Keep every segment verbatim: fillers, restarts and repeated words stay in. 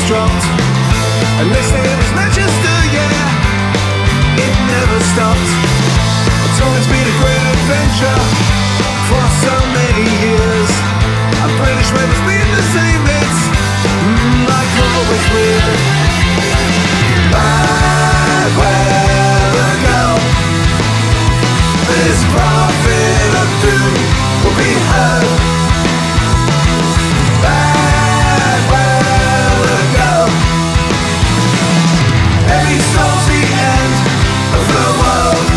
dropped, and they say it was Manchester, yeah. It never stopped. It's always been a great adventure for so many years. I'm pretty sure it's been the same. It's mm, like always weird. Bad weather go. This prophet of doom will be heard. Bad weather go. Every storm's the end of the world.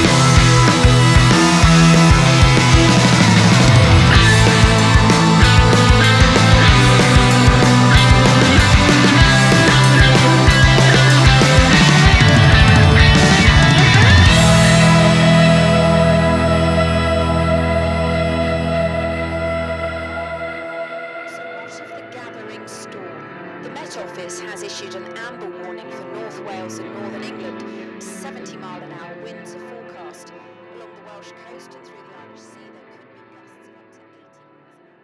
Office has issued an amber warning for North Wales and Northern England. seventy mile an hour winds are forecast along the Welsh coast and through the Irish Sea. There could be gusts of up to eighty miles an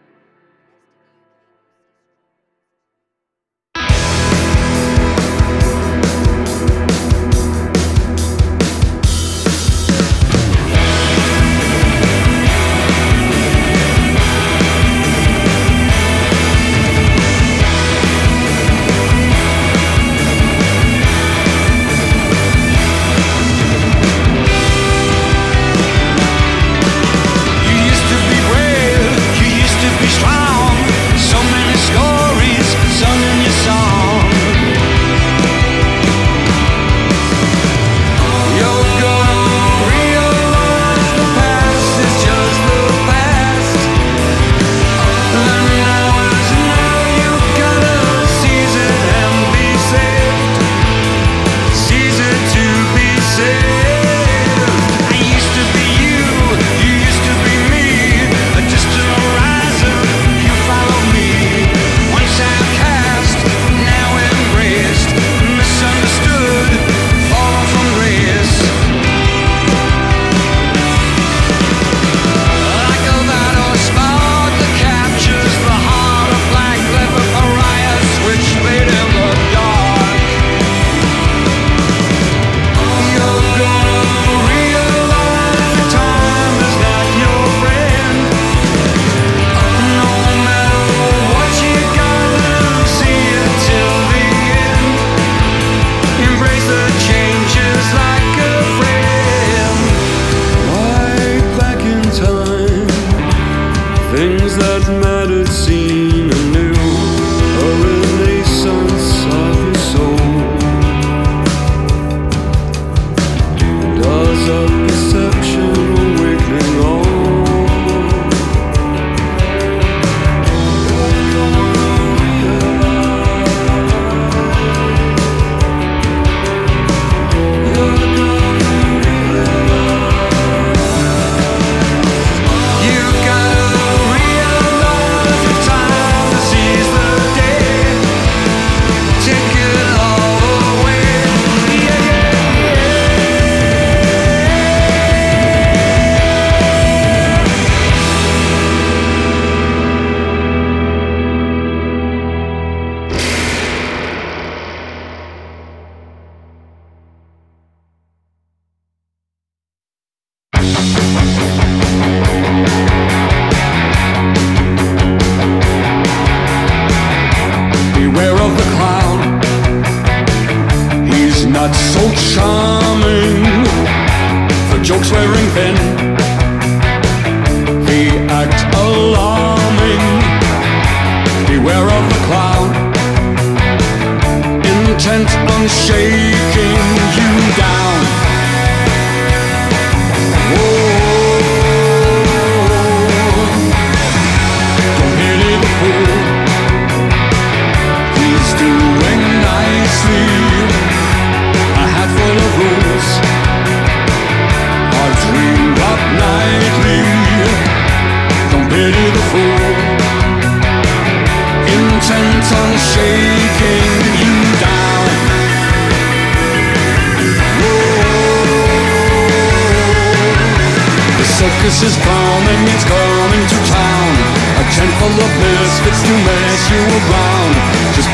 circus is coming, it's coming to town. A tent full of misfits to mess you around. Just pack up your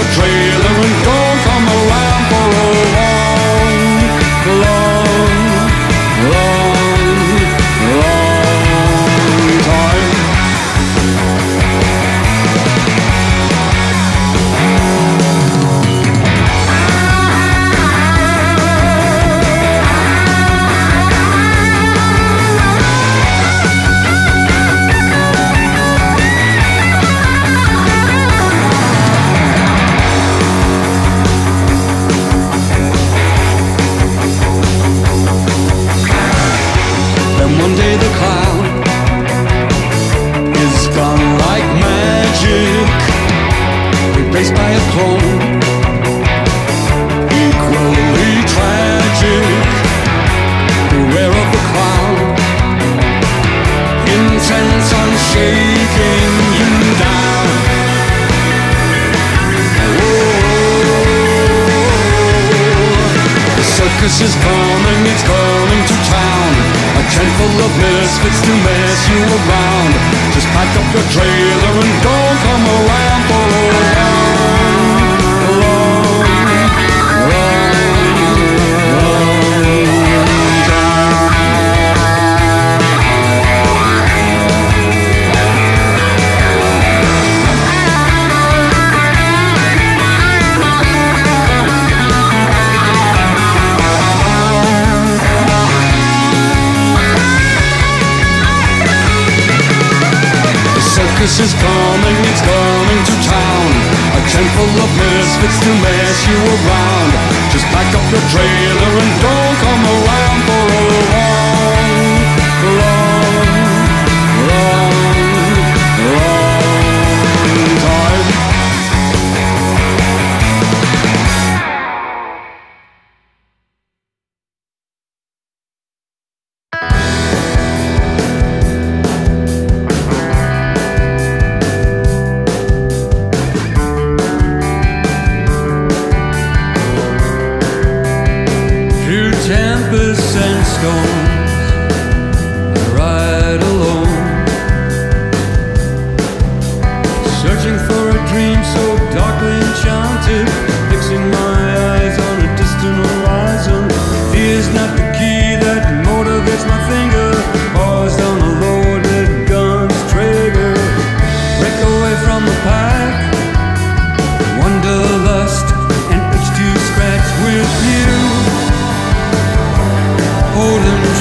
the trailer and don't come around for a long, long, long, long time. One day the cloud is gone like magic, replaced by a clone, equally tragic. Beware of the cloud, intent on shaking you down. Oh, the circus is coming, it's coming to town. A tent full of misfits to mess you around. Just pack up your trailer and don't come around for a long, long, long, long time. Circus is coming, it's coming to town. A tent full of misfits to mess you around. Just pack up your trailer and don't come around for a long, long, long, long time. Tempests and storms, I ride alone, searching for a dream so darkly enchanted, fixing my eyes on a distant horizon. Fear's not the key that motivates my finger, paused on a loaded gun's trigger. Break away from the pack, wanderlust, and itch to scratch with you. Holding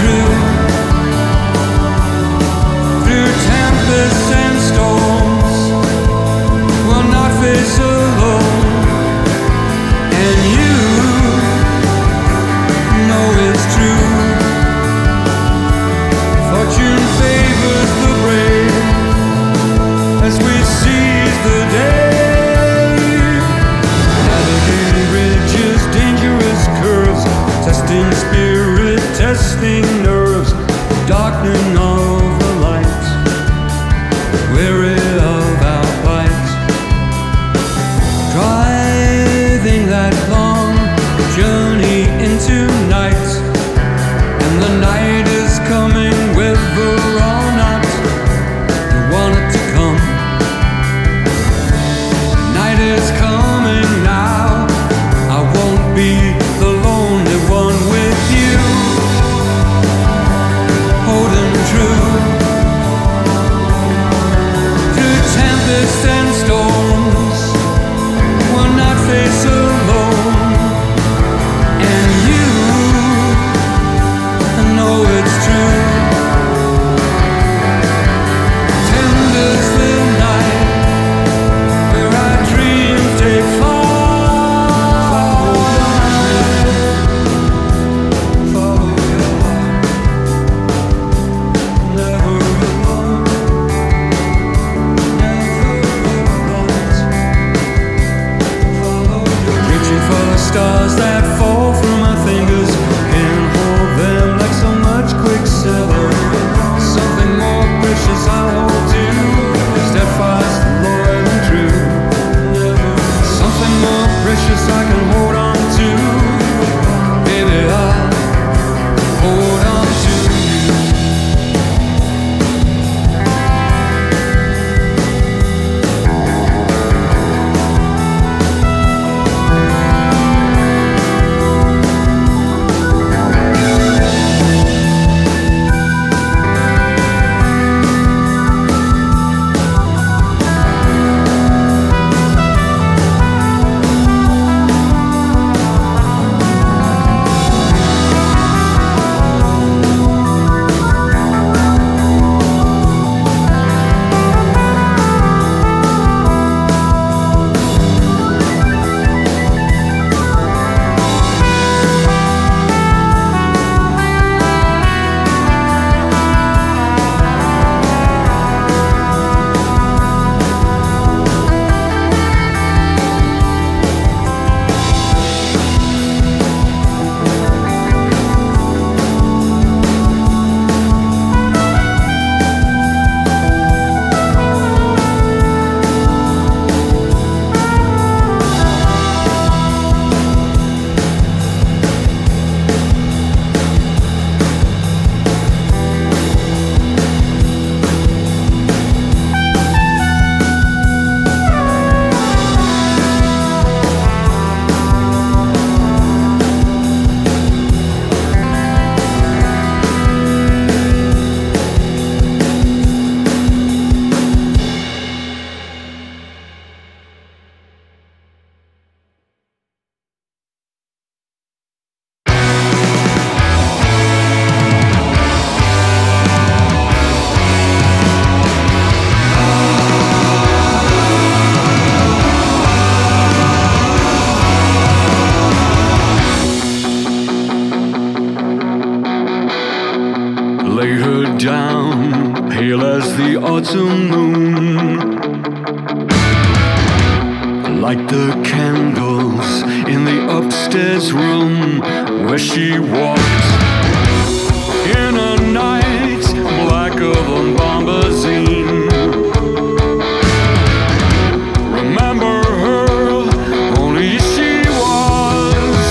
the candles in the upstairs room where she walked in a night blacker than bombazine. Remember her, only she was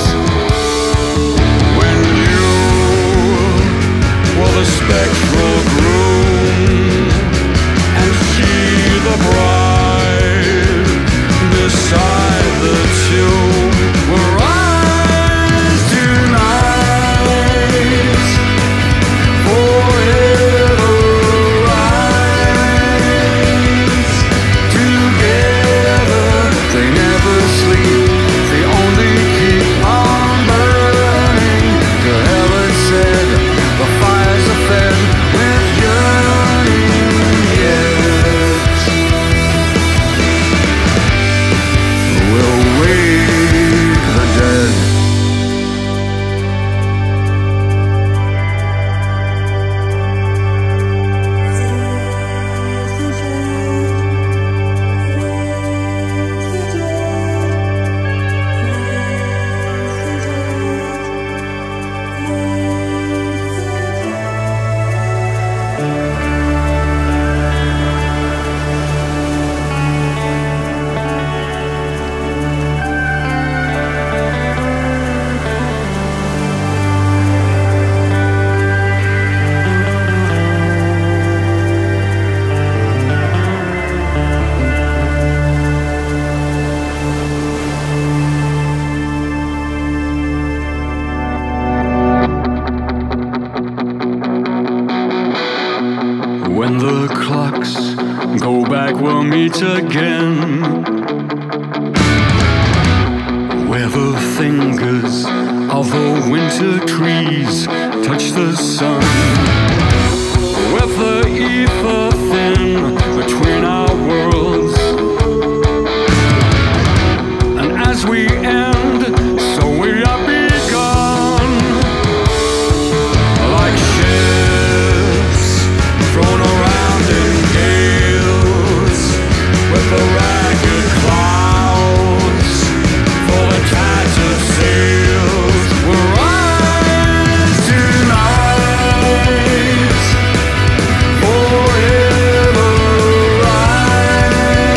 when you were the spectral groom and she the bride beside the tomb. Were eyes tonight forever rise together. They never sleep, they only keep on burning. To heaven said, the fires are fed with yearning. Yet we'll wake the dead. When the clocks go back, we'll meet again, where the fingers of the winter trees touch the sun, with the ether thin between our worlds. And as we end, so we are begun, like ships thrown around in gales, with the ragged clouds for the tattered sails. We're rise tonight, forever rise.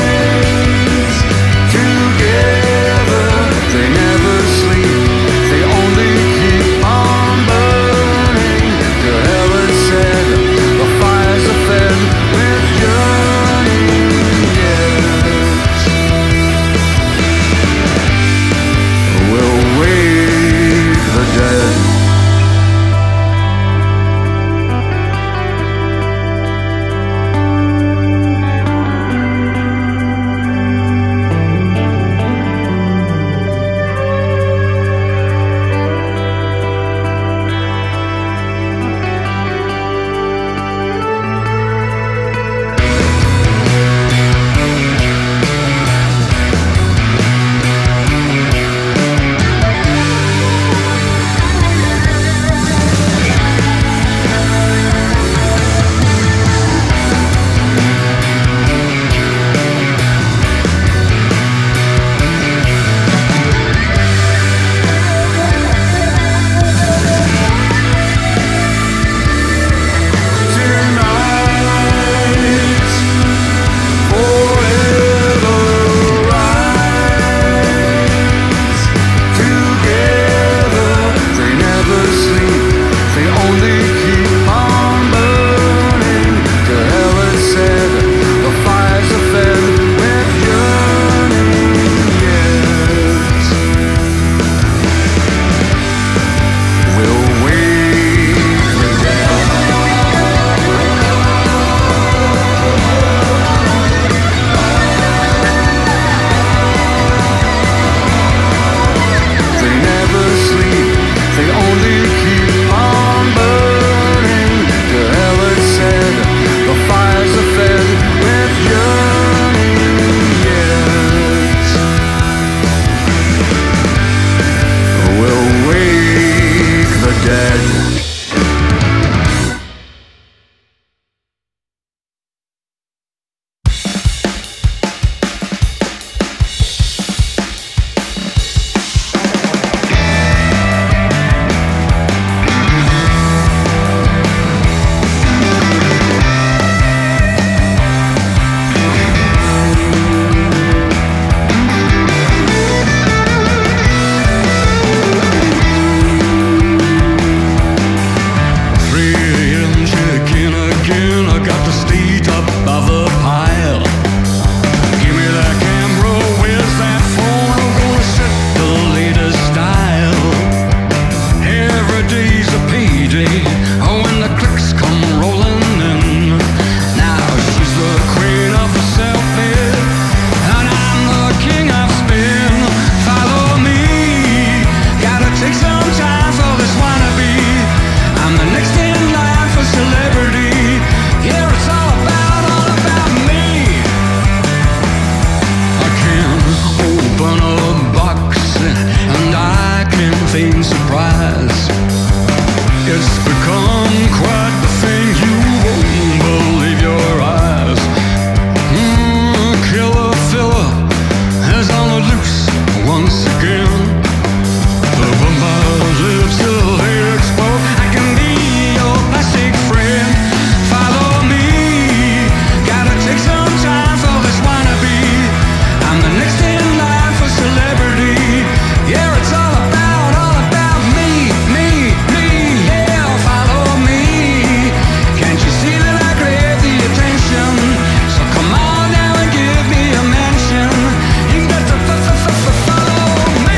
pleasant surprise. It's become quite the thing, you won't believe your eyes. Mm, killer filler is on the loose once again. But my lips still here explode. I can be your plastic friend. Follow me, gotta take some time for this wannabe. I'm the next in line for celebrity. Yeah, it's all about, all about me, me, me. Yeah, follow me. Can't you see that I crave the attention? So come on now and give me a mention. You got to f f f f follow me.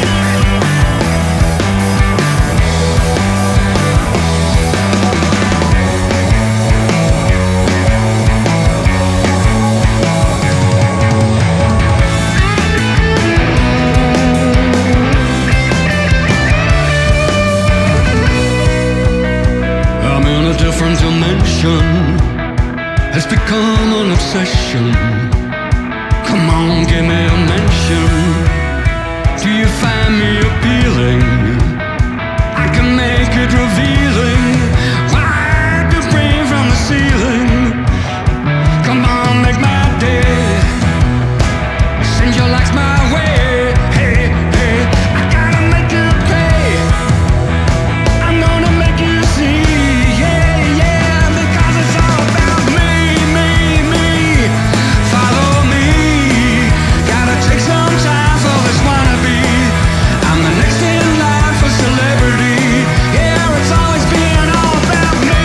I'm in a different dimension. It's become an obsession. Come on, give me a mention. Do you find me appealing? I can make it revealing. Wipe your brain from the ceiling. Come on, make my day. Send your likes my way. Hey, hey, I gotta make you pay. I'm gonna make you see. Yeah, yeah, because it's all about me, me, me. Follow me. Gotta take some time for this wannabe. I'm the next in line for celebrity. Yeah, it's always been all about me.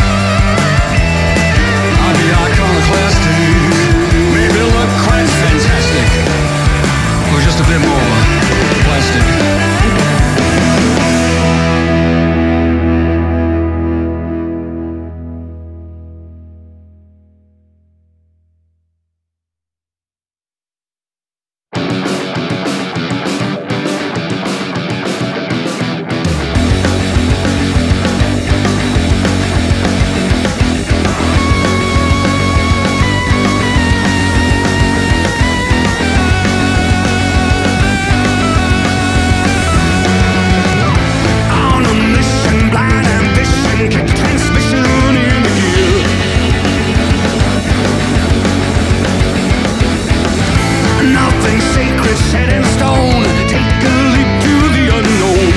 I'll be iconoclastic. Maybe look quite fantastic. Or just a bit more plastic. On a mission, blind ambition, kick the transmission into gear. Nothing sacred set in stone. Take a leap to the unknown.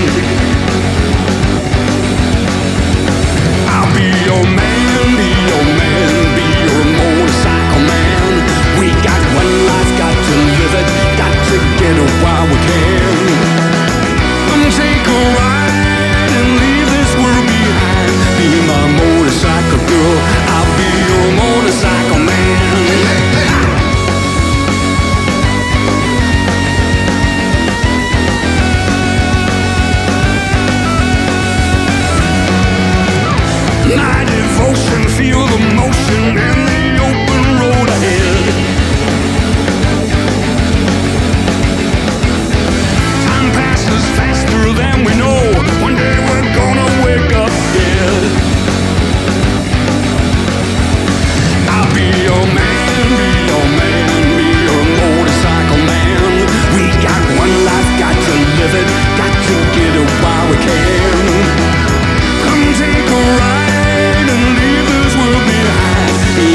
I'll be your man, be your man, be your motorcycle man. We got one life, got to live it, got to get it while we can. Come take a ride and leave this world behind. Be my motorcycle girl, I'll be your motorcycle man. My devotion, feel the motion and the open road ahead. Time passes faster than we know. One day we're gonna wake up dead. I'll be your man, be your man, be your motorcycle man. We got one life, got to live it, got to get it while we can. Come take a ride and leave this world behind. Be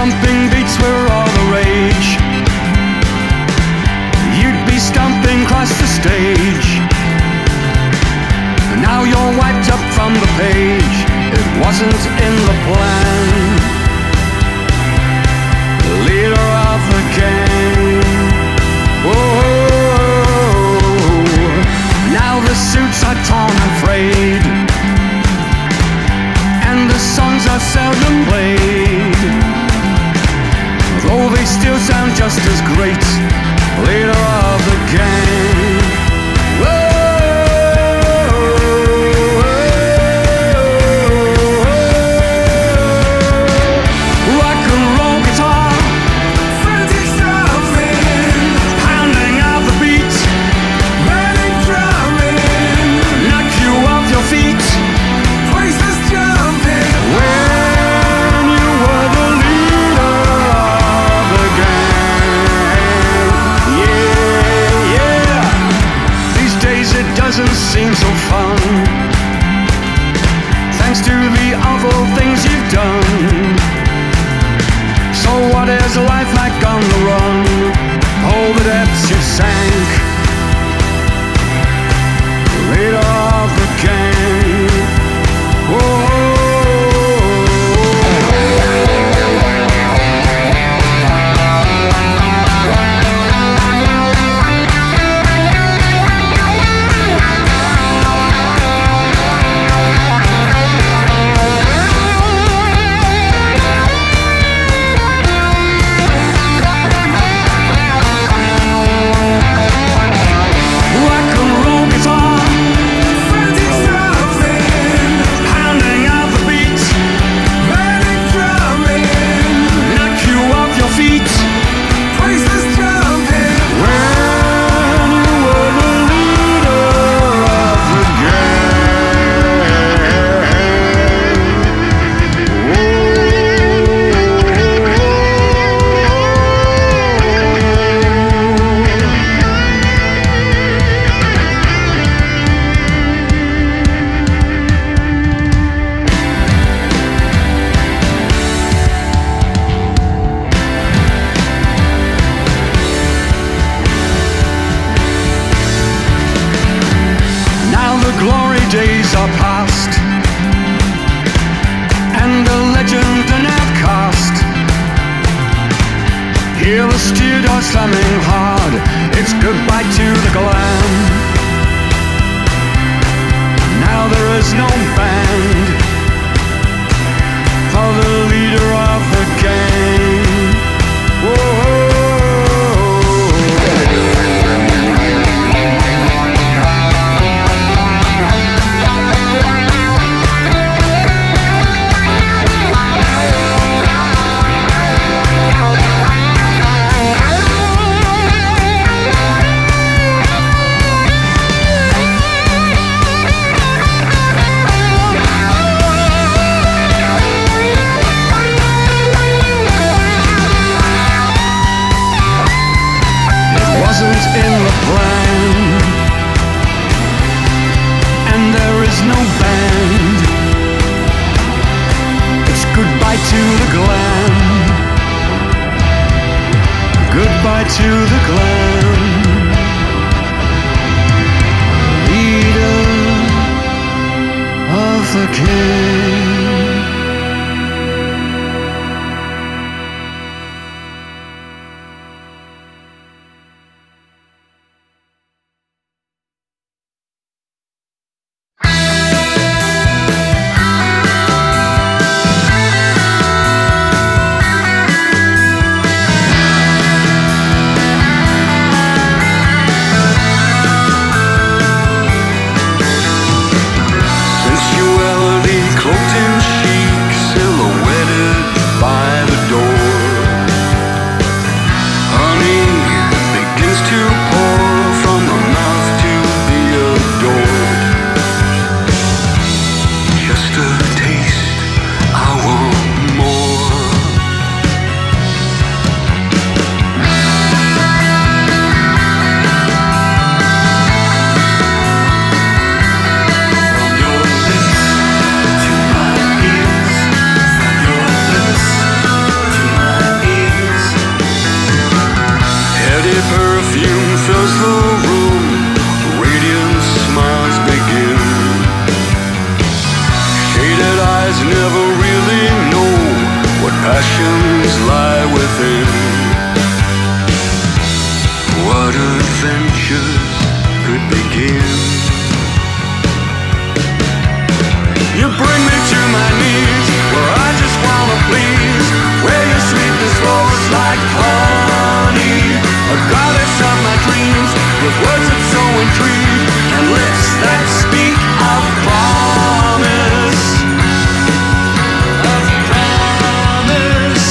bumping beats were all the rage. You'd be stomping across the stage. Now you're wiped up from the page. It wasn't in the plan. The leader of the gang. Whoa. Now the suits are torn and frayed, and the songs are seldom played, though they still sound just as great. Leader of the gang. Whoa. Doesn't seem so fun, thanks to the awful things you've done. So what is life like on the run? Oh, the depths you sank. Leader of the gang. Whoa. Days are past, and the legend an outcast. Hear the steel door slamming hard. It's goodbye to the glam. Now there is no band for the leader of the gang. Whoa. In the plan, and there is no band. It's goodbye to the glam. Goodbye to the glam. Leader of the gang. passions lie within. What adventures could begin? You bring me to my knees, where I just wanna please, where your sweetness flows like honey, a goddess of my dreams, with words that so intrigue, and lips that speak of promise, of promise.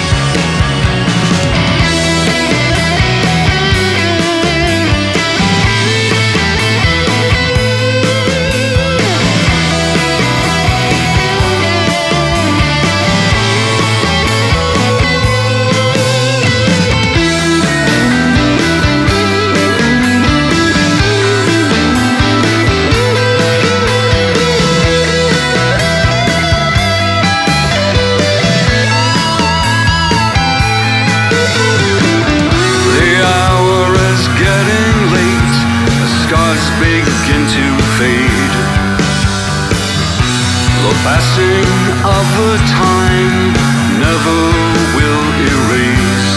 Passing of the time never will erase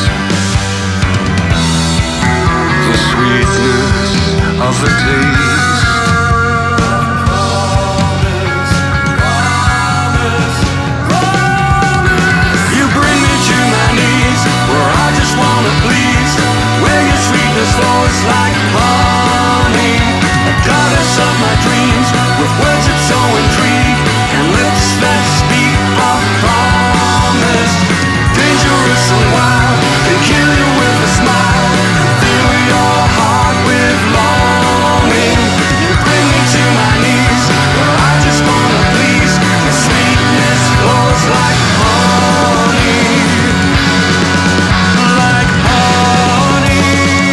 the sweetness of the taste. Promise, promise, promise. You bring me to my knees, where I just wanna please, where your sweetness flows like honey, a goddess of my dreams, with words that so intrigue, and lips that speak of promise. Dangerous and wild, can kill you with a smile, fill your heart with longing. You bring me to my knees, where I just wanna please, your sweetness flows like honey, like honey.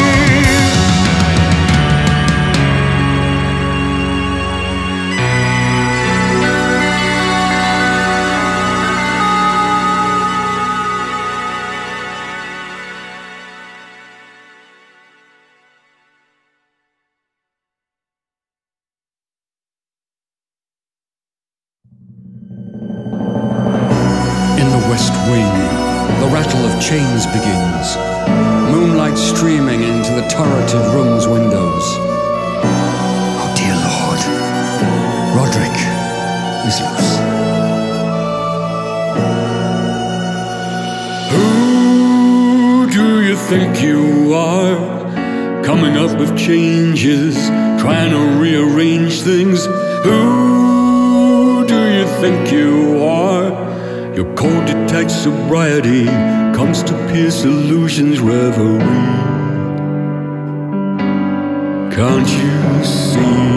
Chains begins, moonlight streaming into the turreted room's windows. Oh dear Lord, Roderick is loose. Who do you think you are? Coming up with changes, trying to rearrange things. Who do you think you are? Your code detects sobriety, comes to pierce illusion's reverie. Can't you see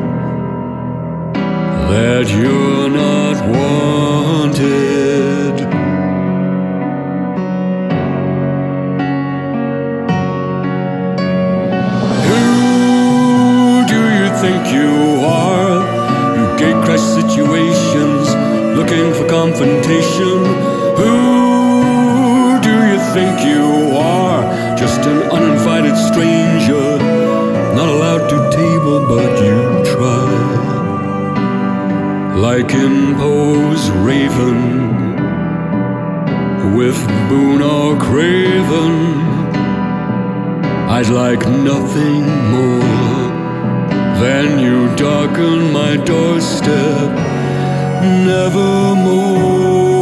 that you're not wanted? Who do you think you are? You gatecrash situations, looking for confrontation. Who do you think you are? Just an uninvited stranger, not allowed to table, but you try. Like in Poe's Raven, with boon or craven, I'd like nothing more than you darken my doorstep, nevermore.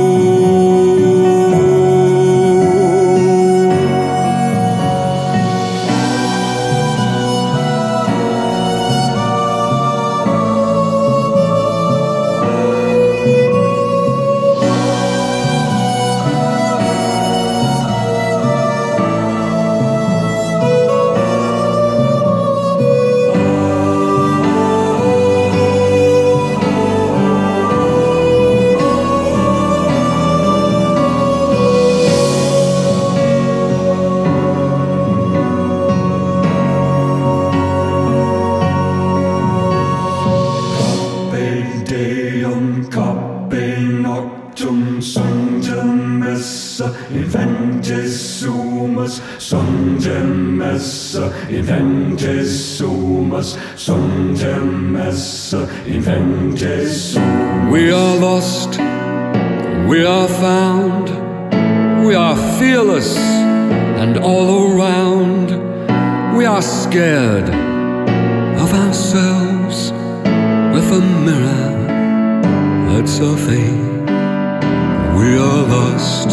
Inventes sondem esse, inventes sumus, sondem esse, inventes sumus. We are lost, we are found, We are fearless, and all around we are scared of ourselves with a mirror that's our fate. We are lost.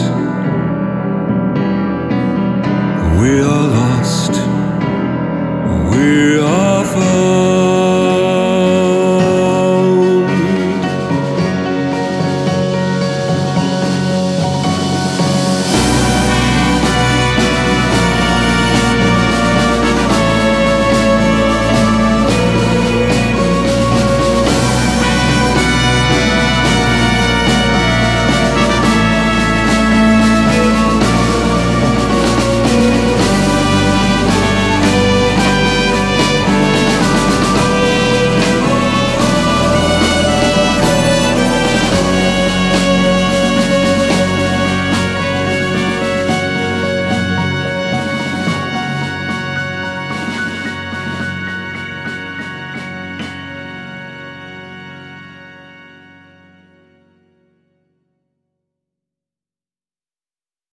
We are lost. We are found.